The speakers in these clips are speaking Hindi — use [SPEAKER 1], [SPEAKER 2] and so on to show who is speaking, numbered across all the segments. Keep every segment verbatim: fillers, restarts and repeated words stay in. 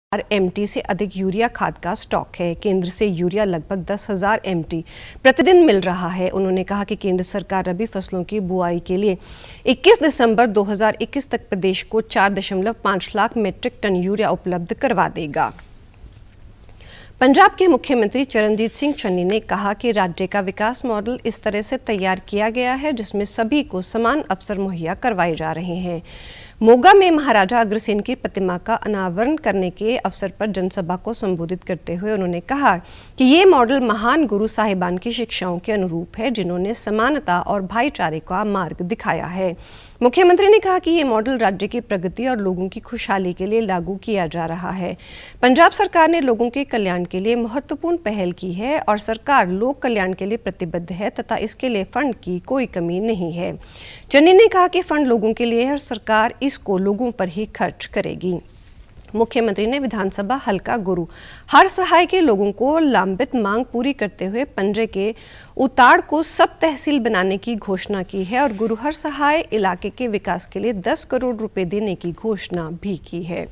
[SPEAKER 1] एमटी से अधिक यूरिया खाद का स्टॉक है। केंद्र से यूरिया लगभग दस हजार एमटी प्रतिदिन मिल रहा है। उन्होंने कहा कि केंद्र सरकार रबी फसलों की बुआई के लिए इक्कीस दिसंबर दो हज़ार इक्कीस तक प्रदेश को चार दशमलव पाँच लाख मीट्रिक टन यूरिया उपलब्ध करवा देगा। पंजाब के मुख्यमंत्री चरणजीत सिंह चन्नी ने कहा कि राज्य का विकास मॉडल इस तरह से तैयार किया गया है जिसमें सभी को समान अवसर मुहैया करवाए जा रहे हैं। मोगा में महाराजा अग्रसेन की प्रतिमा का अनावरण करने के अवसर पर जनसभा को संबोधित करते हुए उन्होंने कहा कि ये मॉडल महान गुरु साहिबान की शिक्षाओं के अनुरूप है जिन्होंने समानता और भाईचारे का मार्ग दिखाया है। मुख्यमंत्री ने कहा कि ये मॉडल राज्य की प्रगति और लोगों की खुशहाली के लिए लागू किया जा रहा है। पंजाब सरकार ने लोगों के कल्याण के लिए महत्वपूर्ण पहल की है और सरकार लोक कल्याण के लिए प्रतिबद्ध है तथा इसके लिए फंड की कोई कमी नहीं है। चन्नी ने कहा कि फंड लोगों के लिए है और सरकार इसको लोगों पर ही खर्च करेगी। मुख्यमंत्री ने विधानसभा हल्का गुरु हर सहाय के लोगों को लंबित मांग पूरी करते हुए पंजे के उताड़ को सब तहसील बनाने की घोषणा की है और गुरु हर सहाय इलाके के विकास के लिए दस करोड़ रुपए देने की घोषणा भी की है।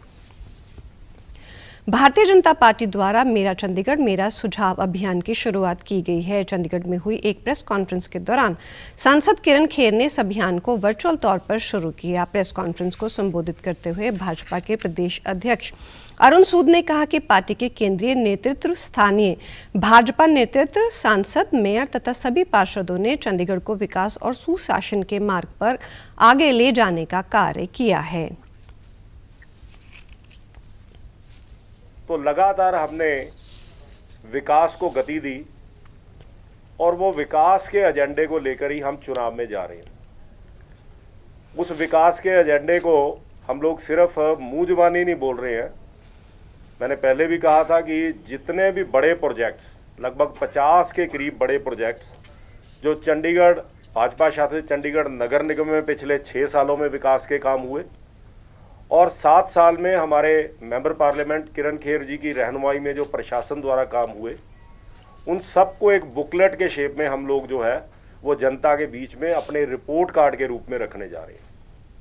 [SPEAKER 1] भारतीय जनता पार्टी द्वारा मेरा चंडीगढ़ मेरा सुझाव अभियान की शुरुआत की गई है। चंडीगढ़ में हुई एक प्रेस कॉन्फ्रेंस के दौरान सांसद किरण खेर ने इस अभियान को वर्चुअल तौर पर शुरू किया। प्रेस कॉन्फ्रेंस को संबोधित करते हुए भाजपा के प्रदेश अध्यक्ष अरुण सूद ने कहा कि पार्टी के केंद्रीय नेतृत्व, स्थानीय भाजपा नेतृत्व, सांसद, मेयर तथा सभी पार्षदों ने चंडीगढ़ को विकास और सुशासन के मार्ग पर आगे ले जाने का कार्य किया है।
[SPEAKER 2] तो लगातार हमने विकास को गति दी और वो विकास के एजेंडे को लेकर ही हम चुनाव में जा रहे हैं। उस विकास के एजेंडे को हम लोग सिर्फ मुंह जुबानी नहीं बोल रहे हैं। मैंने पहले भी कहा था कि जितने भी बड़े प्रोजेक्ट्स, लगभग पचास के करीब बड़े प्रोजेक्ट्स जो चंडीगढ़ भाजपा शासित चंडीगढ़ नगर निगम में पिछले छः सालों में विकास के काम हुए और सात साल में हमारे मेंबर पार्लियामेंट किरण खेर जी की रहनुमाई में जो प्रशासन द्वारा काम हुए, उन सबको एक बुकलेट के शेप में हम लोग जो है वो जनता के बीच में अपने रिपोर्ट कार्ड के रूप में रखने जा रहे हैं।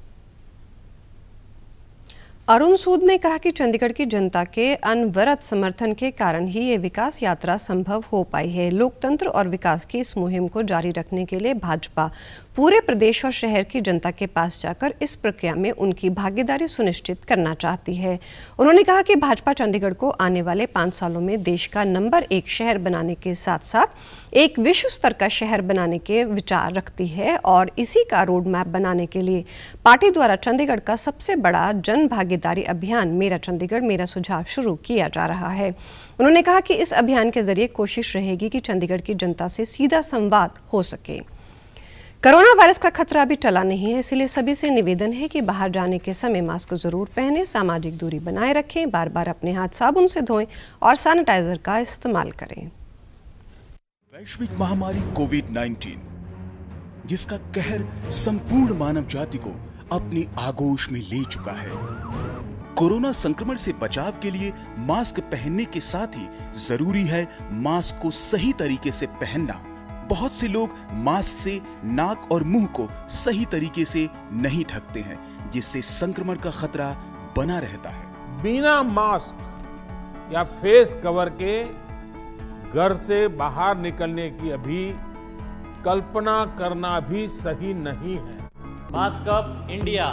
[SPEAKER 1] अरुण सूद ने कहा कि चंडीगढ़ की जनता के अनवरत समर्थन के कारण ही ये विकास यात्रा संभव हो पाई है। लोकतंत्र और विकास की इस मुहिम को जारी रखने के लिए भाजपा पूरे प्रदेश और शहर की जनता के पास जाकर इस प्रक्रिया में उनकी भागीदारी सुनिश्चित करना चाहती है। उन्होंने कहा कि भाजपा चंडीगढ़ को आने वाले पाँच सालों में देश का नंबर एक शहर बनाने के साथ साथ एक विश्व स्तर का शहर बनाने के विचार रखती है और इसी का रोड मैप बनाने के लिए पार्टी द्वारा चंडीगढ़ का सबसे बड़ा जन भागीदारी अभियान मेरा चंडीगढ़ मेरा सुझाव शुरू किया जा रहा है। उन्होंने कहा कि इस अभियान के जरिए कोशिश रहेगी कि चंडीगढ़ की जनता से सीधा संवाद हो सके। कोरोना वायरस का खतरा अभी टला नहीं है, इसलिए सभी से निवेदन है कि बाहर जाने के समय मास्क जरूर पहनें, सामाजिक दूरी बनाए रखें, बार बार अपने हाथ साबुन से धोएं और सैनिटाइजर का इस्तेमाल करें।
[SPEAKER 3] वैश्विक महामारी कोविड नाइन्टीन, जिसका कहर संपूर्ण मानव जाति को अपनी आगोश में ले चुका है। कोरोना संक्रमण से बचाव के लिए मास्क पहनने के साथ ही जरूरी है मास्क को सही तरीके से पहनना। बहुत से लोग मास्क से नाक और मुंह को सही तरीके से नहीं ढकते हैं, जिससे संक्रमण का खतरा बना रहता है।
[SPEAKER 4] बिना मास्क या फेस कवर के घर से बाहर निकलने की अभी कल्पना करना भी सही नहीं है।
[SPEAKER 5] Mask up India.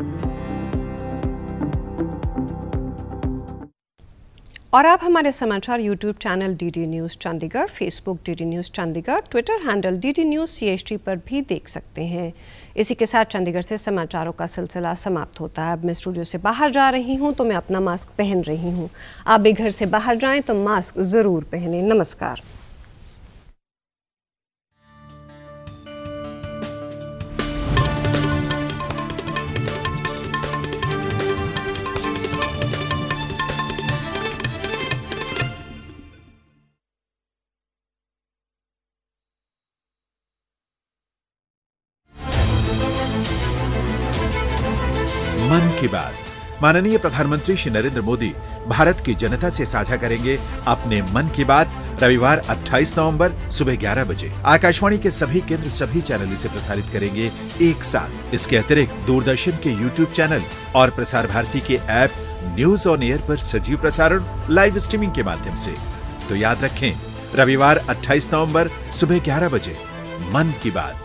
[SPEAKER 1] और आप हमारे समाचार YouTube channel DD news Chandigarh, Facebook DD news Chandigarh, Twitter handle DD news CHD पर भी देख सकते हैं। इसी के साथ चंडीगढ़ से समाचारों का सिलसिला समाप्त होता है। अब मैं स्टूडियो से बाहर जा रही हूं तो मैं अपना मास्क पहन रही हूं। आप भी घर से बाहर जाएं तो मास्क जरूर पहनें। नमस्कार।
[SPEAKER 6] मन की बात। माननीय प्रधानमंत्री श्री नरेंद्र मोदी भारत की जनता से साझा करेंगे अपने मन की बात रविवार अट्ठाईस नवंबर सुबह ग्यारह बजे। आकाशवाणी के सभी केंद्र सभी चैनल इसे प्रसारित करेंगे एक साथ। इसके अतिरिक्त दूरदर्शन के यूट्यूब चैनल और प्रसार भारती के ऐप न्यूज ऑन एयर पर सजीव प्रसारण लाइव स्ट्रीमिंग के माध्यम से। तो याद रखें, रविवार अट्ठाईस नवंबर सुबह ग्यारह बजे मन की बात।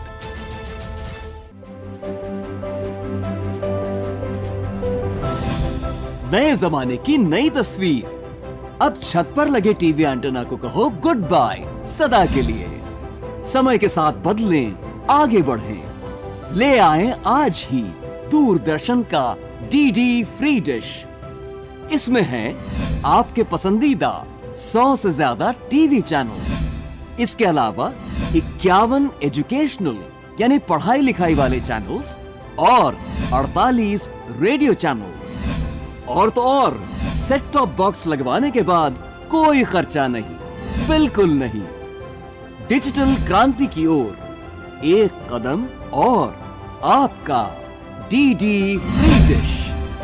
[SPEAKER 7] नए जमाने की नई तस्वीर। अब छत पर लगे टीवी एंटेना को कहो गुड बाय सदा के लिए। समय के साथ बदलें, आगे बढ़ें। ले आएं आज ही दूरदर्शन का डीडी फ्री डिश। इसमें है आपके पसंदीदा सौ से ज्यादा टीवी चैनल्स। इसके अलावा इक्यावन एजुकेशनल यानी पढ़ाई लिखाई वाले चैनल्स और अड़तालीस रेडियो चैनल्स। और तो और सेट टॉप बॉक्स लगवाने के बाद कोई खर्चा नहीं, बिल्कुल नहीं। डिजिटल क्रांति की ओर एक कदम और आपका डीडी फ्री डिश।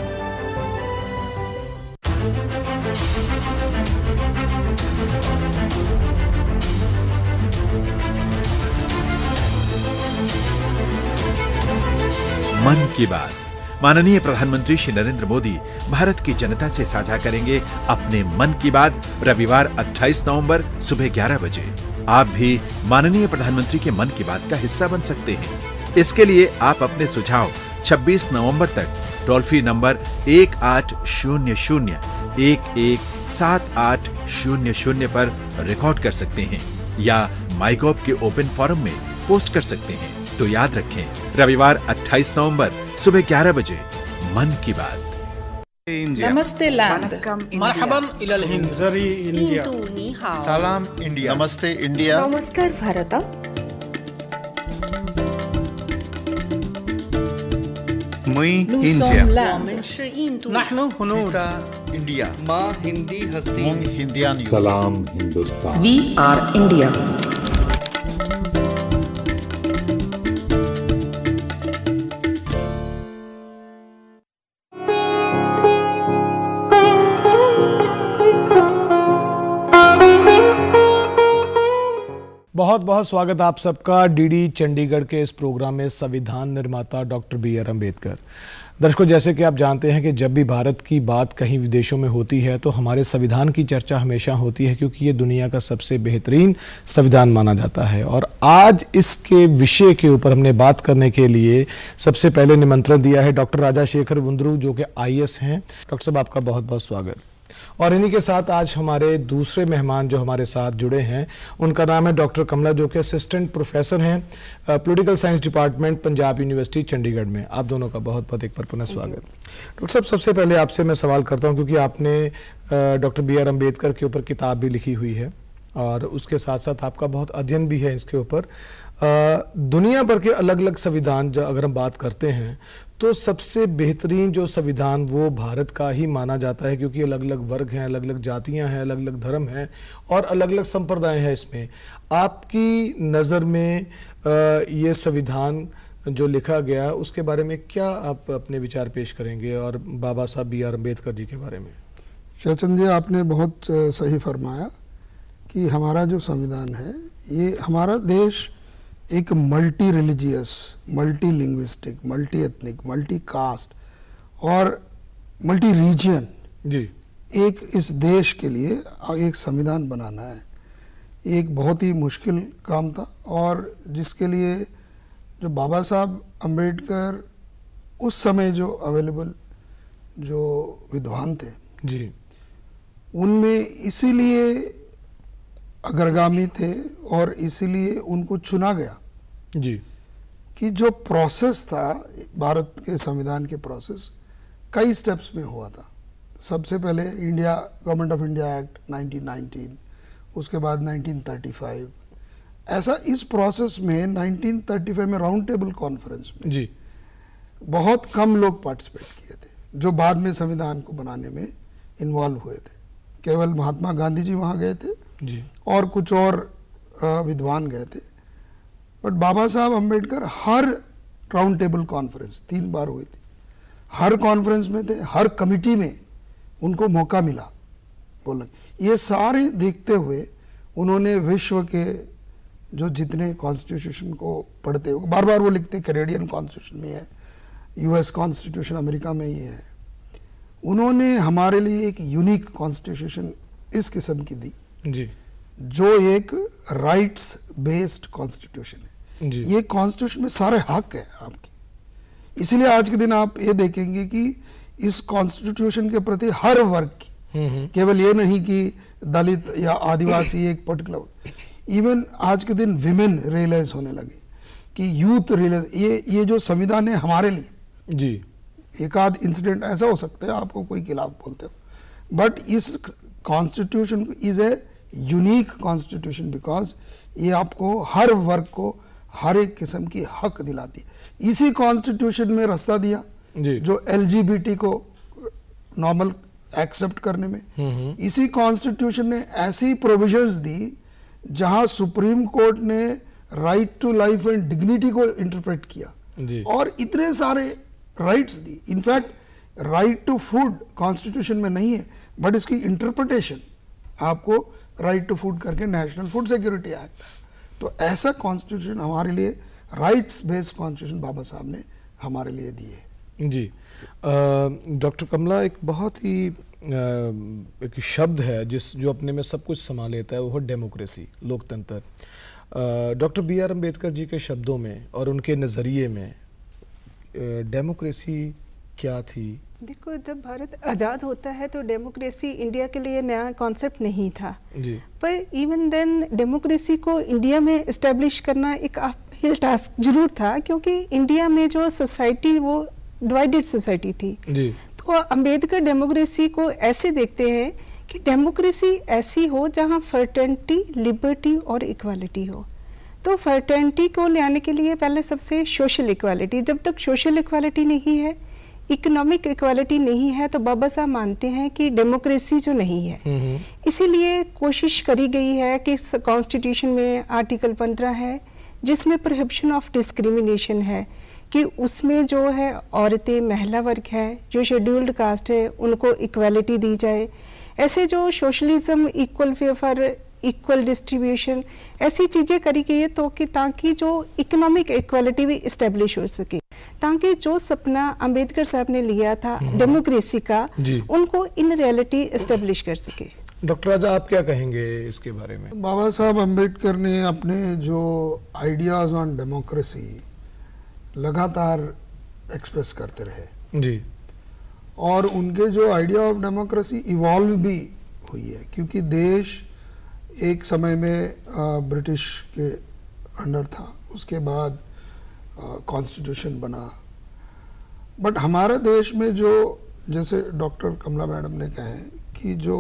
[SPEAKER 6] मन की बात। माननीय प्रधानमंत्री श्री नरेंद्र मोदी भारत की जनता से साझा करेंगे अपने मन की बात रविवार अट्ठाईस नवंबर सुबह ग्यारह बजे। आप भी माननीय प्रधानमंत्री के मन की बात का हिस्सा बन सकते हैं। इसके लिए आप अपने सुझाव छब्बीस नवंबर तक टोल फ्री नंबर एक आठ शून्य शून्य एक एक सात आठ शून्य शून्य पर रिकॉर्ड कर सकते हैं या माईगॉव के ओपन फोरम में पोस्ट कर सकते हैं। तो याद रखें, रविवार अट्ठाईस नवंबर सुबह ग्यारह बजे मन की बात।
[SPEAKER 8] नमस्ते लैंड,
[SPEAKER 9] मरहबन इलल हिंद,
[SPEAKER 8] जरी इंडिया,
[SPEAKER 9] सलाम इंडिया,
[SPEAKER 10] नमस्ते इंडिया,
[SPEAKER 11] नमस्कार भारत,
[SPEAKER 10] मुई इंडिया,
[SPEAKER 9] नहनु हुनूर
[SPEAKER 10] इंडिया,
[SPEAKER 9] माँ हिंदी हस्ती,
[SPEAKER 10] मुंग हिंदियान,
[SPEAKER 12] सलाम हिंदुस्तान,
[SPEAKER 11] वी आर इंडिया।
[SPEAKER 13] बहुत बहुत स्वागत आप सबका डीडी चंडीगढ़ के इस प्रोग्राम में संविधान निर्माता डॉक्टर बी आर अम्बेडकर। दर्शकों, जैसे कि आप जानते हैं कि जब भी भारत की बात कहीं विदेशों में होती है तो हमारे संविधान की चर्चा हमेशा होती है, क्योंकि ये दुनिया का सबसे बेहतरीन संविधान माना जाता है। और आज इसके विषय के ऊपर हमने बात करने के लिए सबसे पहले निमंत्रण दिया है डॉक्टर राजाशेखर वुंद्रू, जो कि आई ए एस हैं। डॉक्टर साहब, आपका बहुत बहुत स्वागत। और इन्हीं के साथ आज हमारे दूसरे मेहमान जो हमारे साथ जुड़े हैं, उनका नाम है डॉक्टर कमला, जो कि असिस्टेंट प्रोफेसर हैं political science department Punjab university Chandigarh में। आप दोनों का बहुत बहुत एक बार पुनः स्वागत। डॉक्टर साहब, सबसे पहले आपसे मैं सवाल करता हूं, क्योंकि आपने डॉक्टर बी आर अम्बेडकर के ऊपर किताब भी लिखी हुई है और उसके साथ साथ आपका बहुत अध्ययन भी है इसके ऊपर। दुनिया भर के अलग अलग संविधान जो अगर हम बात करते हैं तो सबसे बेहतरीन जो संविधान वो भारत का ही माना जाता है, क्योंकि अलग अलग वर्ग हैं, अलग अलग जातियां हैं, अलग अलग धर्म हैं और अलग अलग संप्रदाय हैं इसमें। आपकी नज़र में ये संविधान जो लिखा गया उसके बारे में क्या आप अपने विचार पेश करेंगे, और बाबा साहब बी आर अम्बेडकर जी के बारे में?
[SPEAKER 14] शैचन जी, आपने बहुत सही फरमाया कि हमारा जो संविधान है, ये हमारा देश एक multi religious, multi linguistic, multi ethnic, multi caste और मल्टी रीजन
[SPEAKER 13] जी
[SPEAKER 14] एक इस देश के लिए एक संविधान बनाना है, एक बहुत ही मुश्किल काम था। और जिसके लिए जो बाबा साहब अम्बेडकर उस समय जो अवेलेबल जो विद्वान थे
[SPEAKER 13] जी,
[SPEAKER 14] उनमें इसीलिए अग्रगामी थे और इसीलिए उनको चुना गया
[SPEAKER 13] जी
[SPEAKER 14] कि जो प्रोसेस था भारत के संविधान के प्रोसेस कई स्टेप्स में हुआ था। सबसे पहले India government of India act nineteen nineteen, उसके बाद नाइनटीन थर्टी फाइव। ऐसा इस प्रोसेस में नाइनटीन थर्टी फाइव में राउंड टेबल कॉन्फ्रेंस में
[SPEAKER 13] जी
[SPEAKER 14] बहुत कम लोग पार्टिसिपेट किए थे, जो बाद में संविधान को बनाने में इन्वॉल्व हुए थे। केवल महात्मा गांधी जी वहाँ गए थे
[SPEAKER 13] जी
[SPEAKER 14] और कुछ और विद्वान गए थे, बट बाबा साहब अम्बेडकर हर राउंड टेबल कॉन्फ्रेंस तीन बार हुई थी, हर कॉन्फ्रेंस में थे, हर कमिटी में उनको मौका मिला बोलने। ये सारे देखते हुए उन्होंने विश्व के जो जितने कॉन्स्टिट्यूशन को पढ़ते हुए बार बार वो लिखते, कैनेडियन कॉन्स्टिट्यूशन में है, यूएस कॉन्स्टिट्यूशन अमेरिका में ये है, उन्होंने हमारे लिए एक यूनिक कॉन्स्टिट्यूशन इस किस्म की दी
[SPEAKER 13] जी,
[SPEAKER 14] जो एक राइट्स बेस्ड कॉन्स्टिट्यूशन है
[SPEAKER 13] जी।
[SPEAKER 14] ये कॉन्स्टिट्यूशन में सारे हक है आपकी, इसलिए आज के दिन आप ये देखेंगे कि इस कॉन्स्टिट्यूशन के प्रति हर वर्ग की, केवल ये नहीं कि दलित या आदिवासी एक पर्टिकुलर, इवन आज के दिन विमेन रियलाइज होने लगे कि यूथ रियलाइज, ये ये जो संविधान है हमारे लिए
[SPEAKER 13] जी,
[SPEAKER 14] एक आध इंसिडेंट ऐसा हो सकता है आपको कोई खिलाफ बोलते हो, but this constitution is a unique constitution because ये आपको हर वर्ग को हर एक किस्म की हक दिलाती है। इसी कॉन्स्टिट्यूशन में रास्ता दिया
[SPEAKER 13] जी,
[SPEAKER 14] जो एलजीबीटी को नॉर्मल एक्सेप्ट करने में। इसी कॉन्स्टिट्यूशन ने ऐसी प्रोविजंस दी जहां सुप्रीम कोर्ट ने right to life and dignity को इंटरप्रेट किया
[SPEAKER 13] जी,
[SPEAKER 14] और इतने सारे राइट्स दी। In fact right to food constitution में नहीं है, बट इसकी इंटरप्रिटेशन आपको राइट टू फूड करके नेशनल फूड सिक्योरिटी एक्ट। तो ऐसा कॉन्स्टिट्यूशन हमारे लिए राइट्स बेस्ड कॉन्स्टिट्यूशन बाबा साहब ने हमारे लिए दिए
[SPEAKER 13] जी। डॉक्टर कमला, एक बहुत ही आ, एक शब्द है जिस जो अपने में सब कुछ समा लेता है, वो है डेमोक्रेसी, लोकतंत्र। Doctor B R Ambedkar ji के शब्दों में और उनके नज़रिए में डेमोक्रेसी क्या थी?
[SPEAKER 8] देखो, जब भारत आज़ाद होता है तो डेमोक्रेसी इंडिया के लिए नया कॉन्सेप्ट नहीं था
[SPEAKER 13] जी,
[SPEAKER 8] पर इवन देन डेमोक्रेसी को इंडिया में इस्टेब्लिश करना एक हिल टास्क जरूर था, क्योंकि इंडिया में जो सोसाइटी वो डिवाइडेड सोसाइटी थी
[SPEAKER 13] जी।
[SPEAKER 8] तो अम्बेडकर डेमोक्रेसी को ऐसे देखते हैं कि डेमोक्रेसी ऐसी हो जहां फर्टर्निटी, लिबर्टी और इक्वालिटी हो। तो फर्टर्निटी को लाने के लिए पहले सबसे सोशल इक्वालिटी, जब तक सोशल इक्वालिटी नहीं है, इकोनॉमिक इक्वालिटी नहीं है, तो बाबा साहब मानते हैं कि डेमोक्रेसी जो नहीं है। इसीलिए कोशिश करी गई है कि कॉन्स्टिट्यूशन में आर्टिकल पंद्रह है जिसमें प्रोहिबिशन ऑफ डिस्क्रिमिनेशन है कि उसमें जो है औरतें, महिला वर्ग है, जो शेड्यूल्ड कास्ट है, उनको इक्वालिटी दी जाए। ऐसे जो socialism, equal for equal distribution, ऐसी चीज़ें करी गई है तो कि ताकि जो इकोनॉमिक इक्वालिटी भी इस्टेब्लिश हो सके, ताकि जो सपना अंबेडकर साहब ने लिया था डेमोक्रेसी का, उनको इन रियलिटी इस्टेब्लिश कर सके।
[SPEAKER 13] डॉक्टर राजा, आप क्या कहेंगे इसके बारे में?
[SPEAKER 14] बाबा साहब अम्बेडकर ने अपने जो आइडियाज ऑन डेमोक्रेसी लगातार एक्सप्रेस करते रहे
[SPEAKER 13] जी,
[SPEAKER 14] और उनके जो आइडिया ऑफ डेमोक्रेसी इवॉल्व भी हुई है, क्योंकि देश एक समय में ब्रिटिश के अंडर था, उसके बाद कॉन्स्टिट्यूशन बना। बट हमारे देश में जो, जैसे डॉक्टर कमला मैडम ने कहे कि जो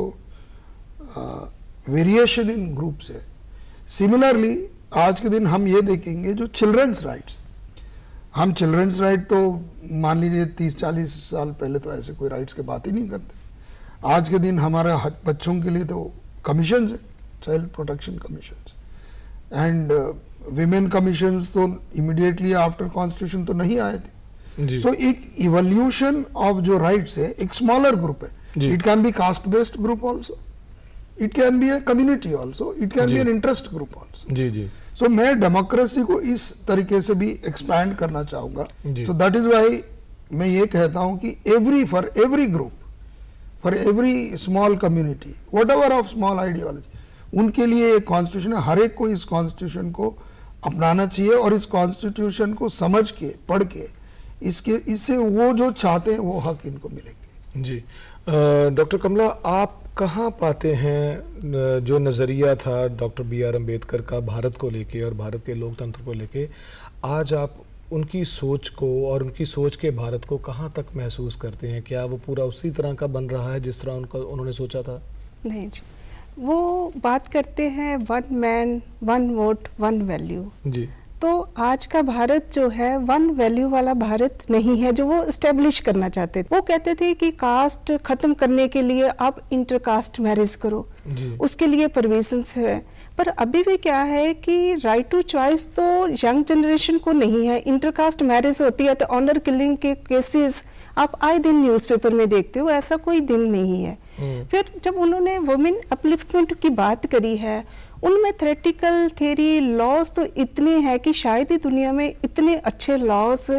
[SPEAKER 14] वेरिएशन इन ग्रुप्स है, सिमिलरली आज के दिन हम ये देखेंगे जो चिल्ड्रंस राइट्स, हम चिल्ड्रंस राइट तो मान लीजिए तीस चालीस साल पहले तो ऐसे कोई राइट्स की बात ही नहीं करते। आज के दिन हमारे बच्चों के लिए तो कमीशंस है, child protection commissions and women commissions तो इमीडिएटली आफ्टर कॉन्स्टिट्यूशन तो नहीं आए थे। सो so, एक इवोल्यूशन ऑफ जो राइट्स है, एक स्मॉलर ग्रुप है। It can be caste based group also, it can be a community also, it can be an interest group also.
[SPEAKER 13] जी जी।
[SPEAKER 14] सो so, मैं डेमोक्रेसी को इस तरीके से भी एक्सपैंड करना चाहूँगा। सो दैट इज वाई मैं ये कहता हूँ कि every for every group, for every small community, whatever of small ideology, उनके लिए एक कॉन्स्टिट्यूशन है। हर एक को इस कॉन्स्टिट्यूशन को अपनाना चाहिए और इस कॉन्स्टिट्यूशन को समझ के, पढ़ के, इसके इससे वो जो चाहते हैं वो हक इनको मिलेंगे।
[SPEAKER 13] जी। डॉक्टर कमला, आप कहाँ पाते हैं जो नज़रिया था डॉक्टर बी आर अम्बेडकर का भारत को लेके और भारत के लोकतंत्र को लेके, आज आप उनकी सोच को और उनकी सोच के भारत को कहाँ तक महसूस करते हैं? क्या वो पूरा उसी तरह का बन रहा है जिस तरह उनका उन्होंने सोचा था?
[SPEAKER 8] नहीं जी, वो बात करते हैं one man one vote one value
[SPEAKER 13] जी।
[SPEAKER 8] तो आज का भारत जो है वन वैल्यू वाला भारत नहीं है जो वो इस्टेब्लिश करना चाहते थे। वो कहते थे कि कास्ट खत्म करने के लिए आप इंटरकास्ट मैरिज करो, उसके लिए प्रोविजंस है। पर अभी भी क्या है कि राइट टू चॉइस तो यंग जनरेशन को नहीं है। इंटरकास्ट मैरिज होती है तो ऑनर किलिंग के केसेस आप आए दिन न्यूज़पेपर में देखते हो, ऐसा कोई दिन नहीं है। फिर जब उन्होंने वुमेन अपलिफ्टमेंट की बात करी है, उनमें थ्योरेटिकल थ्योरी लॉज तो इतने हैं कि शायद ही दुनिया में इतने अच्छे लॉज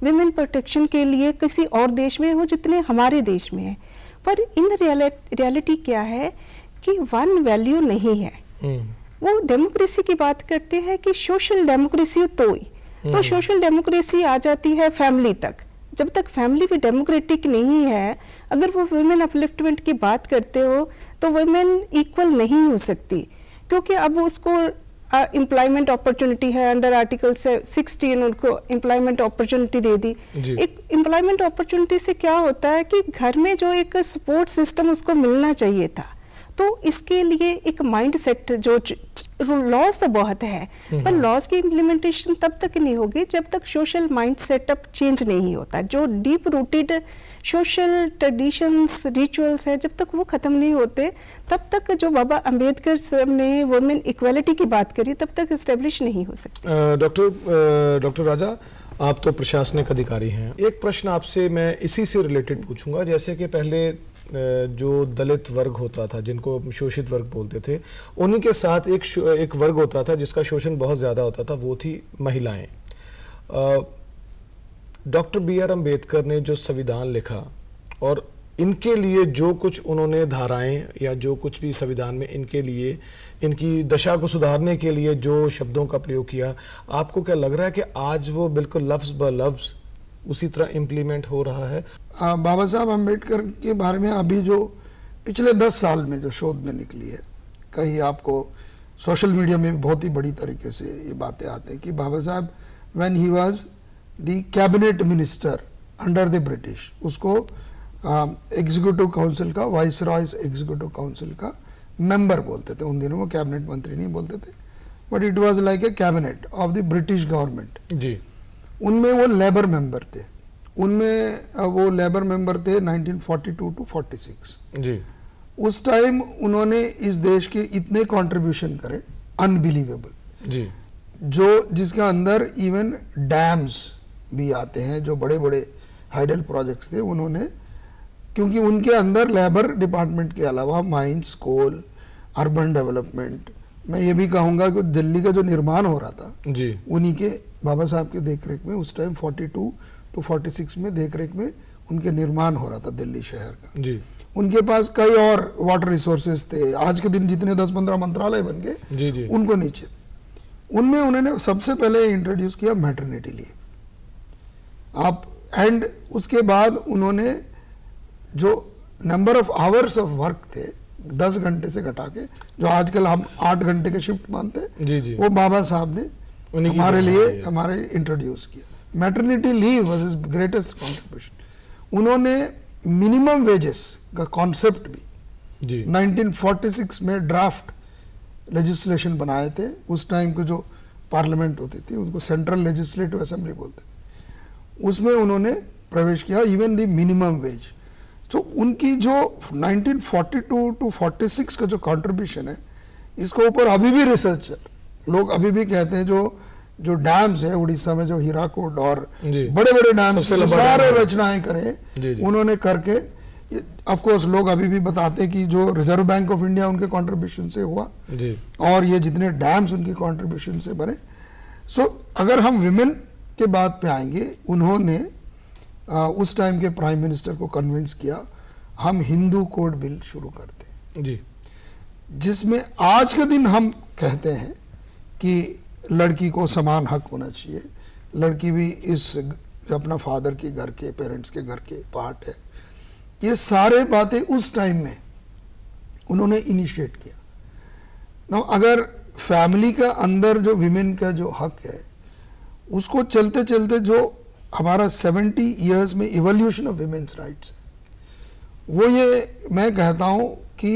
[SPEAKER 8] विमेन प्रोटेक्शन के लिए किसी और देश में हो जितने हमारे देश में है, पर इन रियलिटी क्या है कि वन वैल्यू नहीं है। वो डेमोक्रेसी की बात करते हैं कि सोशल डेमोक्रेसी तो ही तो सोशल डेमोक्रेसी आ जाती है फैमिली तक। जब तक फैमिली भी डेमोक्रेटिक नहीं है, अगर वो वुमेन अपलिफ्टमेंट की बात करते हो तो वुमेन इक्वल नहीं हो सकती, क्योंकि अब उसको एम्प्लॉयमेंट uh, अपॉर्चुनिटी है, अंडर आर्टिकल से सिक्सटीन उनको एम्प्लॉयमेंट अपॉर्चुनिटी दे दी। एक एम्प्लॉयमेंट अपॉर्चुनिटी से क्या होता है कि घर में जो एक सपोर्ट सिस्टम उसको मिलना चाहिए था, तो इसके लिए एक माइंड सेट, जो लॉज तो बहुत है पर लॉज की इम्प्लीमेंटेशन तब तक नहीं होगी जब तक सोशल माइंड सेटअप चेंज नहीं होता। जो deep rooted social traditions rituals है, जब तक वो खत्म नहीं होते तब तक जो बाबा अंबेडकर साहब ने वुमेन इक्वालिटी की बात करी तब तक एस्टेब्लिश नहीं हो सकती।
[SPEAKER 13] डॉक्टर डॉक्टर राजा, आप तो प्रशासनिक अधिकारी हैं, एक प्रश्न आपसे मैं इसी से रिलेटेड पूछूंगा। जैसे कि पहले जो दलित वर्ग होता था, जिनको शोषित वर्ग बोलते थे, उन्हीं के साथ एक एक वर्ग होता था जिसका शोषण बहुत ज़्यादा होता था, वो थी महिलाएं। डॉक्टर बी आर अम्बेडकर ने जो संविधान लिखा और इनके लिए जो कुछ उन्होंने धाराएं या जो कुछ भी संविधान में इनके लिए, इनकी दशा को सुधारने के लिए जो शब्दों का प्रयोग किया, आपको क्या लग रहा है कि आज वो बिल्कुल लफ्ज़ ब लफ्ज़ उसी तरह इम्प्लीमेंट हो रहा है?
[SPEAKER 14] आ, बाबा साहब अम्बेडकर के बारे में अभी जो पिछले दस साल में जो शोध में निकली है, कहीं आपको सोशल मीडिया में बहुत ही बड़ी तरीके से ये बातें आते हैं कि Baba Saheb when he was the cabinet minister under the British, उसको एग्जीक्यूटिव काउंसिल का, वाइस रॉयस एग्जीक्यूटिव काउंसिल का मेंबर बोलते थे। उन दिनों वो कैबिनेट मंत्री नहीं बोलते थे, but it was like a cabinet of the British government जी। उनमें वो लेबर मेंबर थे, उनमें वो लेबर मेंबर थे nineteen forty two to forty six जी। उस टाइम उन्होंने इस देश के इतने कंट्रीब्यूशन करे, अनबिलीवेबल जी, जो जिसके अंदर इवन डैम्स भी आते हैं, जो बड़े बड़े हाइडल प्रोजेक्ट्स थे उन्होंने, क्योंकि उनके अंदर लेबर डिपार्टमेंट के अलावा माइंस, कोल, अर्बन डेवलपमेंट, मैं ये भी कहूँगा कि दिल्ली का जो निर्माण हो रहा था जी, उन्हीं के बाबा साहब के देखरेख में उस time forty two to forty six में देखरेख में उनके निर्माण हो रहा था दिल्ली शहर का जी। उनके पास कई और वाटर रिसोर्सेज थे, आज के दिन जितने दस पंद्रह मंत्रालय बन गए जी जी, उनको नीचे थे। उनमें उन्होंने सबसे पहले इंट्रोड्यूस किया मैटरनिटी लीव आप, एंड उसके बाद उन्होंने जो number of hours of work थे दस घंटे से घटा के, जो आजकल हम आठ घंटे के शिफ्ट मानते हैं जी जी, वो बाबा साहब ने हमारे लिए हमारे इंट्रोड्यूस किया। Maternity leave was his greatest contribution. उन्होंने मिनिमम वेजेस का कॉन्सेप्ट भी जी नाइनटीन फोर्टी सिक्स में ड्राफ्ट लेजिस्लेशन बनाए थे। उस टाइम को जो पार्लियामेंट होती थी उसको सेंट्रल लेजिस्लेटिव असेंबली बोलते थे, उसमें उन्होंने प्रवेश किया इवन द मिनिमम वेज। तो उनकी जो nineteen forty two to forty six का जो कंट्रीब्यूशन है, इसके ऊपर अभी भी रिसर्च है। लोग अभी भी कहते हैं जो जो डैम्स है उड़ीसा में, जो हीराकुड और बड़े बड़े डैम्स सारे रचनाएं करें उन्होंने करके, ऑफ कोर्स लोग अभी भी बताते कि जो रिजर्व बैंक ऑफ इंडिया उनके कंट्रीब्यूशन से हुआ जी, और ये जितने डैम्स उनकी कंट्रीब्यूशन से बने। सो अगर हम विमेन के बात पे आएंगे, उन्होंने आ, उस टाइम के प्राइम मिनिस्टर को कन्विंस किया हम हिंदू कोड बिल शुरू करते हैं जी, जिसमें आज के दिन हम कहते हैं कि लड़की को समान हक होना चाहिए, लड़की भी इस अपना फादर के घर के, पेरेंट्स के घर के पार्ट है। ये सारे बातें उस टाइम में उन्होंने इनिशिएट किया ना। अगर फैमिली का अंदर जो विमेन का जो हक है, उसको चलते चलते जो हमारा सेवेंटी इयर्स में इवोल्यूशन ऑफ विमेन्स राइट्स, वो ये मैं कहता हूँ कि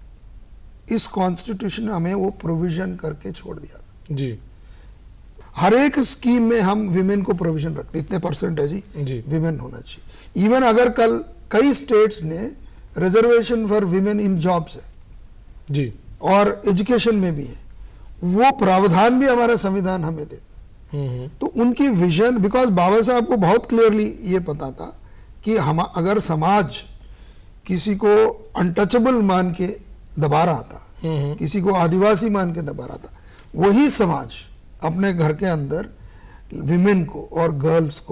[SPEAKER 14] इस कॉन्स्टिट्यूशन ने हमें वो प्रोविजन करके छोड़ दिया जी। हर एक स्कीम में हम विमेन को प्रोविजन रखते, इतने परसेंट है जी, जी विमेन होना चाहिए। इवन अगर कल कई स्टेट्स ने reservation for women in jobs है जी, और एजुकेशन में भी है, वो प्रावधान भी हमारा संविधान हमें देता। तो उनकी विजन, बिकॉज बाबा साहब को बहुत क्लियरली ये पता था कि हम अगर समाज किसी को अनटचेबल मान के दबा रहा था, किसी को आदिवासी मान के दबा रहा था, वही समाज अपने घर के अंदर विमेन को और गर्ल्स को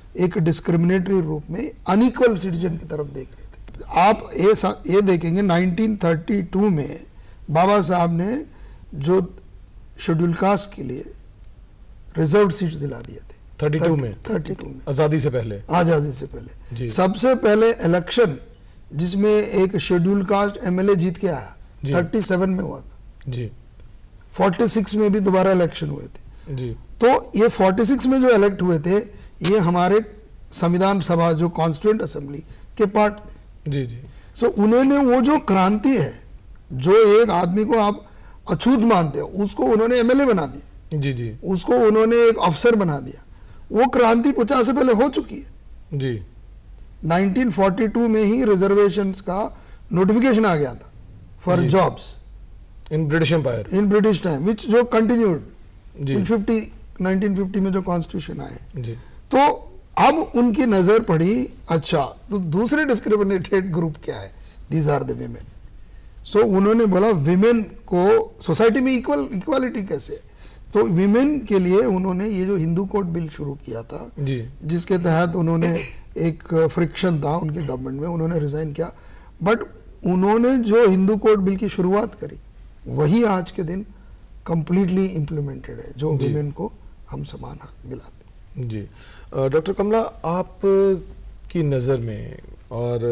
[SPEAKER 14] एक डिस्क्रिमिनेटरी रूप में अनइक्वल सिटीजन की तरफ देख रहे थे। आप ये ये देखेंगे नाइनटीन थर्टी टू में बाबा साहब ने जो शेड्यूल कास्ट के लिए रिजर्व सीट्स दिला दिए थे
[SPEAKER 13] थर्टी टू में
[SPEAKER 14] थर्टी टू में
[SPEAKER 13] आजादी से पहले
[SPEAKER 14] आजादी से पहले सबसे पहले इलेक्शन जिसमें एक शेड्यूल कास्ट एमएलए जीत के आया थर्टी सेवन में हुआ था
[SPEAKER 13] जी,
[SPEAKER 14] फोर्टी सिक्स में भी दोबारा इलेक्शन हुए थे
[SPEAKER 13] जी।
[SPEAKER 14] तो ये फोर्टी सिक्स में जो इलेक्ट हुए थे ये हमारे संविधान सभा जो कॉन्स्टिट्यूएंट असेंबली के पार्ट थे
[SPEAKER 13] जी जी।
[SPEAKER 14] सो so, उन्होंने वो जो क्रांति है जो एक आदमी को आप अछूत मानते हो उसको उन्होंने एमएलए बना दिया
[SPEAKER 13] जी जी,
[SPEAKER 14] उसको उन्होंने एक अफसर बना दिया। वो क्रांति पचास से पहले हो चुकी है
[SPEAKER 13] जी।
[SPEAKER 14] नाइनटीन फोर्टी टू में ही रिजर्वेशंस का नोटिफिकेशन आ गया था for jobs
[SPEAKER 13] in British empire
[SPEAKER 14] in British time which जो continued in fifty nineteen fifty में जो कॉन्स्टिट्यूशन आए
[SPEAKER 13] जी।
[SPEAKER 14] तो अब उनकी नजर पड़ी अच्छा तो दूसरे डिस्क्रिमिनेटेड ग्रुप क्या है, these are the women. So उन्होंने बोला विमेन को सोसाइटी में इक्वल इक्वालिटी कैसे, तो विमेन के लिए उन्होंने ये जो हिंदू कोड बिल शुरू किया था
[SPEAKER 13] जी,
[SPEAKER 14] जिसके तहत उन्होंने एक फ्रिक्शन था उनके गवर्नमेंट में, उन्होंने रिजाइन किया, बट उन्होंने जो हिंदू कोड बिल की शुरुआत करी वही आज के दिन कंप्लीटली इम्प्लीमेंटेड है, जो विमेन को हम समान हक दिलाते।
[SPEAKER 13] जी डॉक्टर कमला, आप की नज़र में और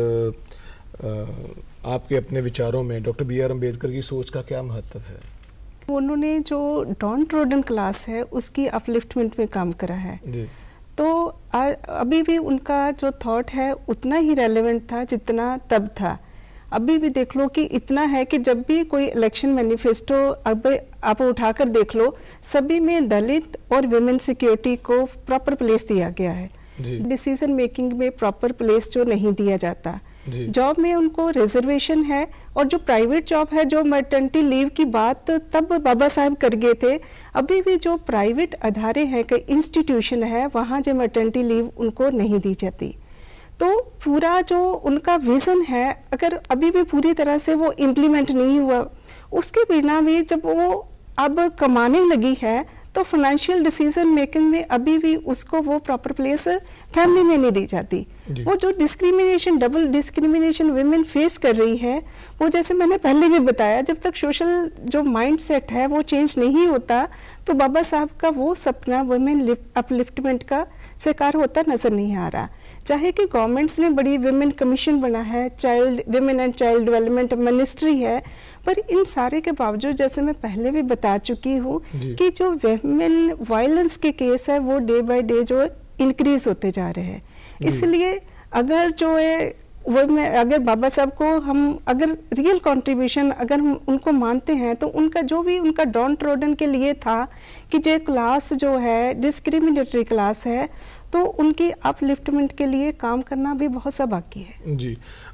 [SPEAKER 13] आपके अपने विचारों में डॉक्टर बी आर अम्बेडकर की सोच का क्या महत्व है?
[SPEAKER 8] उन्होंने जो डाउन ट्रोडन क्लास है उसकी अपलिफ्टमेंट में काम करा है
[SPEAKER 13] जी।
[SPEAKER 8] तो आ, अभी भी उनका जो थॉट है उतना ही रेलेवेंट था जितना तब था। अभी भी देख लो कि इतना है कि जब भी कोई इलेक्शन मैनिफेस्टो अब आप उठाकर देख लो, सभी में दलित और विमेन सिक्योरिटी को प्रॉपर प्लेस दिया गया है। डिसीजन मेकिंग में प्रॉपर प्लेस जो नहीं दिया जाता, जॉब में उनको रिजर्वेशन है, और जो प्राइवेट जॉब है, जो मैटरनिटी लीव की बात तब बाबा साहब कर गए थे, अभी भी जो प्राइवेट अदारे हैं, कई इंस्टीट्यूशन है, वहाँ जो मैटरनिटी लीव उनको नहीं दी जाती। तो पूरा जो उनका विजन है अगर अभी भी पूरी तरह से वो इम्प्लीमेंट नहीं हुआ, उसके बिना भी जब वो अब कमाने लगी है तो फाइनेंशियल डिसीजन मेकिंग में अभी भी उसको वो प्रॉपर प्लेस फैमिली में नहीं दी जाती। वो जो discrimination, double discrimination women face कर रही है, वो जैसे मैंने पहले भी बताया, जब तक सोशल जो माइंड सेट है वो चेंज नहीं होता तो बाबा साहब का वो सपना वुमेन अपलिफ्टमेंट का साकार होता नजर नहीं आ रहा। चाहे कि गवर्नमेंट्स ने बड़ी विमेन कमीशन बना है, child women and child development ministry है, पर इन सारे के बावजूद जैसे मैं पहले भी बता चुकी हूँ कि जो विमेन वायलेंस के केस है वो डे बाय डे जो इंक्रीज होते जा रहे हैं। इसलिए अगर जो है वो मैं अगर बाबा साहब को हम अगर रियल कंट्रीब्यूशन अगर हम उनको मानते हैं तो उनका जो भी उनका डाउन ट्रोडन के लिए था कि जो क्लास जो है डिस्क्रिमिनेटरी क्लास है, तो उनकी अपलिफ्टमेंट के लिए काम करना भी बहुत सा बाकी है।
[SPEAKER 13] जी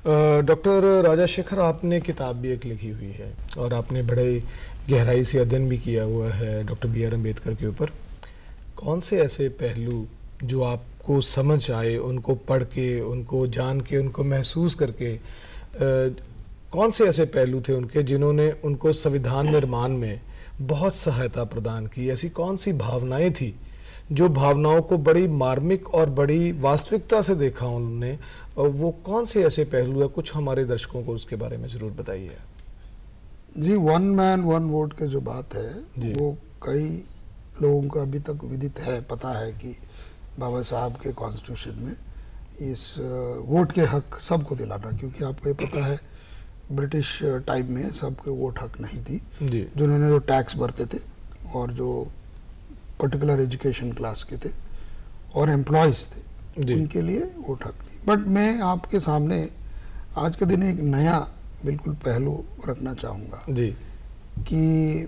[SPEAKER 13] डॉक्टर राजा शेखर, आपने किताब भी एक लिखी हुई है और आपने बड़े गहराई से अध्ययन भी किया हुआ है डॉक्टर बी आर अम्बेडकर के ऊपर। कौन से ऐसे पहलू जो आपको समझ आए, उनको पढ़ के, उनको जान के, उनको महसूस करके, आ, कौन से ऐसे पहलू थे उनके जिन्होंने उनको संविधान निर्माण में बहुत सहायता प्रदान की? ऐसी कौन सी भावनाएं थी जो भावनाओं को बड़ी मार्मिक और बड़ी वास्तविकता से देखा उन्होंने, और वो कौन से ऐसे पहलू है? कुछ हमारे दर्शकों को उसके बारे में जरूर बताइए।
[SPEAKER 14] जी, वन मैन वन वोट के जो बात है वो कई लोगों को अभी तक विदित है, पता है कि बाबा साहब के कॉन्स्टिट्यूशन में इस वोट के हक सबको दिलाना, क्योंकि आपको ये पता है ब्रिटिश टाइम में सबके वोट हक नहीं थी, जिन्होंने जो टैक्स भरते थे और जो पर्टिकुलर एजुकेशन क्लास के थे और एम्प्लॉयज़ थे, उनके लिए वोट हक थी। बट मैं आपके सामने आज के दिन एक नया बिल्कुल पहलू रखना चाहूँगा
[SPEAKER 13] जी
[SPEAKER 14] कि